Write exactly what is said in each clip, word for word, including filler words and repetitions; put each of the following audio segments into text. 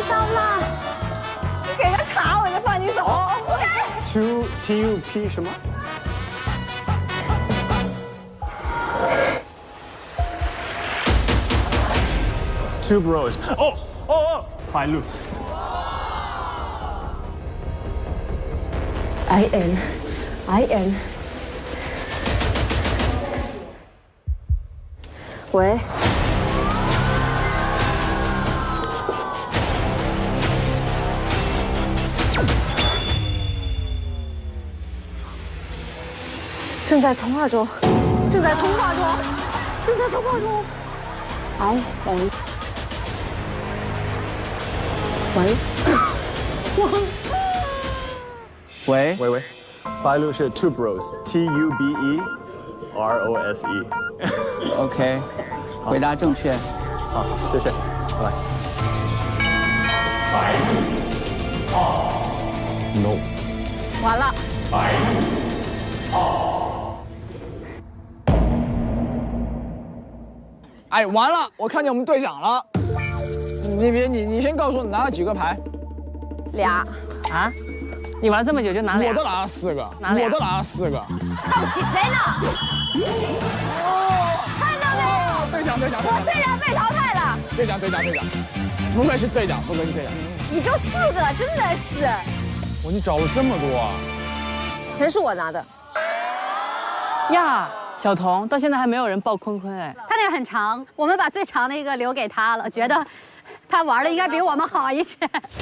到了。 你给个卡，我就放你走。 Two T U P 什么？ Two bros。哦哦哦，白鹿。 I N I N。喂。正在通话中，正在通话中，正在通话中。I N。 喂， 喂喂喂，白鹿是 Two Bros，T U B E R O S E。 OK， 回答正确。 好，谢谢，来。白鹿 ，No。 完了。 白鹿哎，完了，我看见我们队长了。 你别你你先告诉我你拿了几个牌？ 俩啊？你玩这么久就拿俩？ 我都拿了四个， 拿俩我都拿了四个。 到底谁呢？哦，看到没有？ 队长队长， 我虽然被淘汰了。 队长队长队长，不愧是队长，不愧是队长。 你就四个，真的是。 我你找了这么多啊？ 全是我拿的。 呀，小童到现在还没有人报坤坤哎。 他那个很长，我们把最长的一个留给他了，觉得他玩的应该比我们好一些。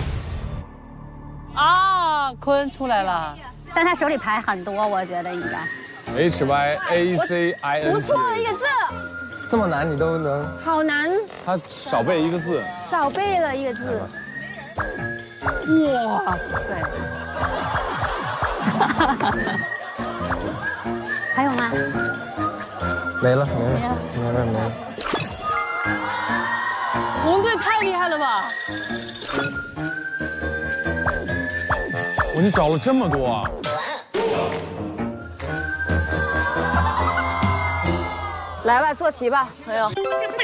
啊，坤出来了， 但他手里牌很多，我觉得应该。 H Y A C I N。 不错的一个字。 这么难你都能？ 好难。 他少背一个字。 少背了一个字。 哇塞！ 还有吗？ 没了，没了，没了，没了。 我们队太厉害了吧！ 我你找了这么多啊！ 来吧，做题吧，朋友。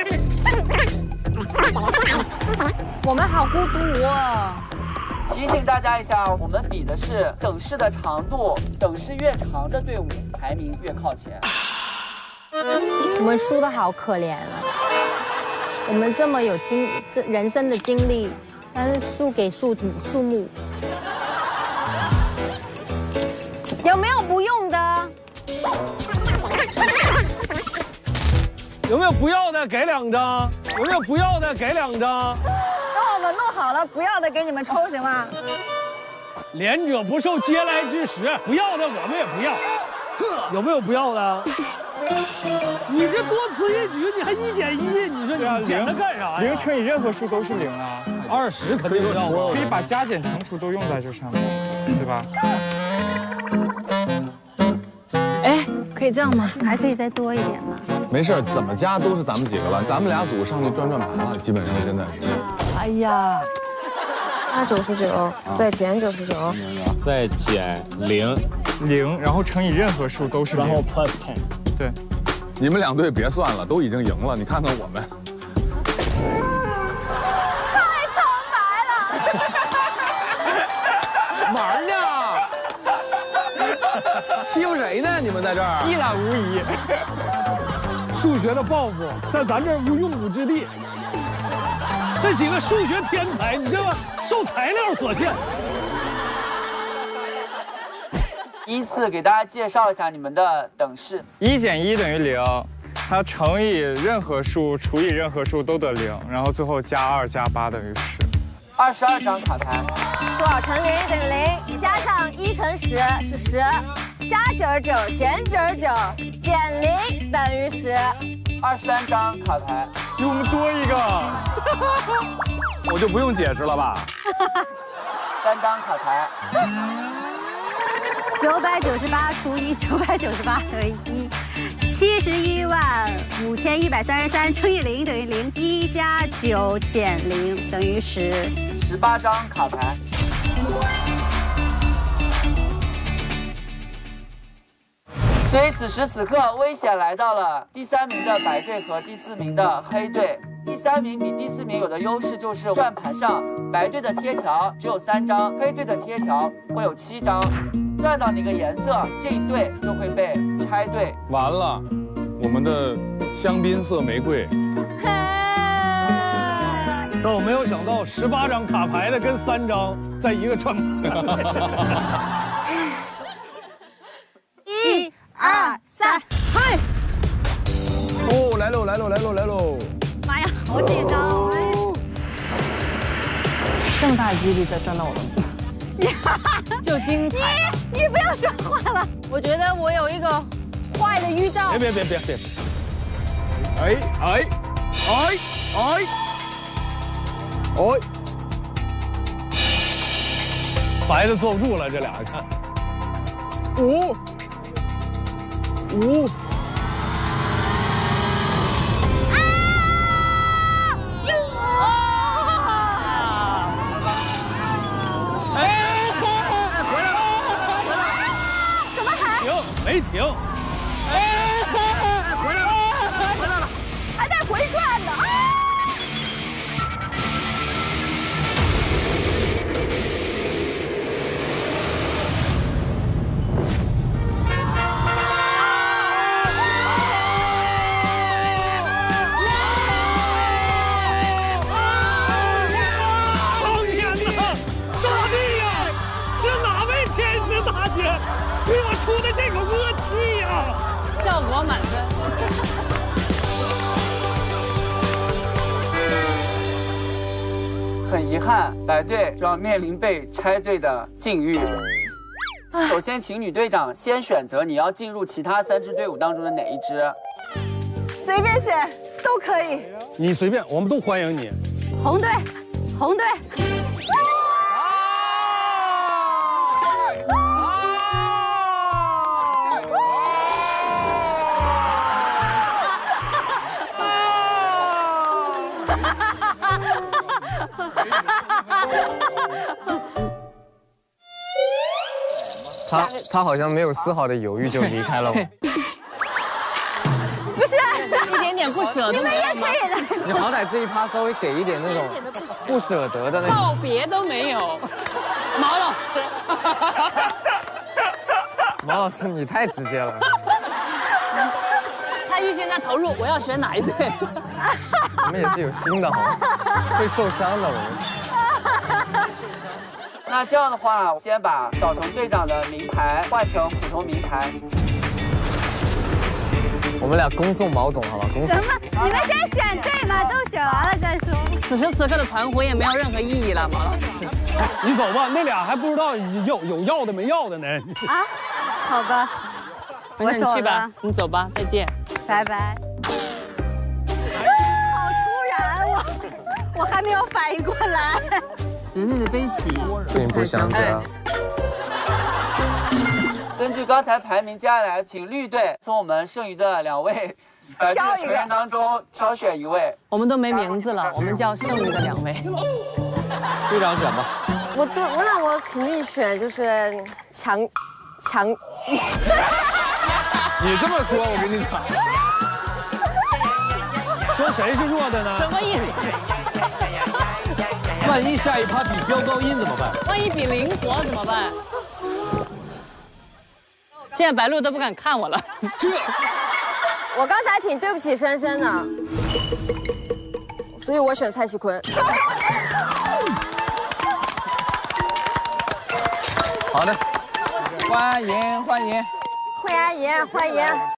我们好孤独啊！ 提醒大家一下，我们比的是等式的长度，等式越长的队伍排名越靠前。 我们输得好可怜啊！我们这么有经这人生的经历，但是输给数数目。有没有不用的？ 有没有不要的？给两张。有没有不要的？给两张。 等我们弄好了，不要的给你们抽，行吗？ 连者不受嗟来之食，不要的我们也不要。有没有不要的？你这多此一举，你还一减一，你说你减它干啥呀？ 零乘以任何数都是零啊， 二十肯定要， 可以把加减乘除都用在这上面，对吧？ 哎，可以这样吗？ 还可以再多一点吗？ 没事，怎么加都是咱们几个了，咱们俩组上去转转盘了，基本上现在是。 哎呀， 加九十九，再减九十九， 再减零， 零，然后乘以任何数都是零， 然后 plus ten。 对， 你们两队别算了，都已经赢了，你看看我们。 太苍白了。 玩呢？欺负谁呢？你们在这儿一览无遗。数学的抱负在咱这儿无用武之地。这几个数学天才，你知道吗？受材料所限。 依次给大家介绍一下你们的等式。 一减一等于零，它乘以任何数除以任何数都得零，然后最后加二加八等于十。 二十二张卡牌， 多少乘零等于零，加上一乘十是十，加九十九减九十九减零等于十。 二十三张卡牌， 比我们多一个， 我就不用解释了吧？ 三张卡牌， 九百九十八除以九百九十八等于一，七十一万五千一百三十三乘以零等于零，一加九减零等于十。 十八张卡牌。所以此时此刻，危险来到了第三名的白队和第四名的黑队。 第三名比第四名有的优势就是转盘上白队的贴条只有三张，黑队的贴条会有七张。转到哪个颜色，这一队就会被拆队。 完了，我们的香槟色玫瑰。 但我没有想到，十八张卡牌的跟三张在一个转盘。 一、二、三，嗨！ 哦，来喽，来喽，来喽，来喽！ 妈呀，好紧张！ 这么大几率再转到我的。就精彩！ 你你不要说话了。 我觉得我有一个坏的预兆。 别别别别别！ 哎哎哎哎哎！ 白的坐不住了，这俩看。 五五。 没停， 哎，回来了，回来了，还在回转呢啊！ 苍天呐，大地呀，是哪位天使大姐？给我出的这个恶气呀！ 效果满分。 很遗憾，白队就要面临被拆队的境遇。首先，请女队长先选择你要进入其他三支队伍当中的哪一支？ 随便选都可以。 你随便，我们都欢迎你。 红队，红队。 他他好像没有丝毫的犹豫就离开了我。 不是， 一点点不舍都没有吗？ 你好歹这一趴稍微给一点那种不舍得的那种。 告别都没有，毛老师。 毛老师，你太直接了。 他一现在投入，我要选哪一队？ 我们也是有心的，好吗？会受伤的，我们。 那这样的话，先把小童队长的名牌换成普通名牌。 我们俩恭送毛总，好吧？恭送。 什么？你们先选对嘛，都选完了再说。 此时此刻的团魂也没有任何意义了，毛老师。 你走吧，那俩还不知道有有要的没要的呢。 啊，好吧， 我走去吧，你走吧，再见， 拜拜。好突然，我我还没有反应过来。 人类的悲喜并不相加。 根据刚才排名，接下来请绿队从我们剩余的两位白队成员当中挑选一位。 我们都没名字了，我们叫剩余的两位。 队长选吧。 我对，那我肯定选就是强强。 你这么说，我跟你讲。 说谁是弱的呢？ 什么意思？ 万一下一趴比飙高音怎么办？ 万一比灵活怎么办？现在白鹿都不敢看我了。 我刚才挺对不起深深的，所以我选蔡徐坤。 好的， 欢迎欢迎， 欢迎欢迎欢迎。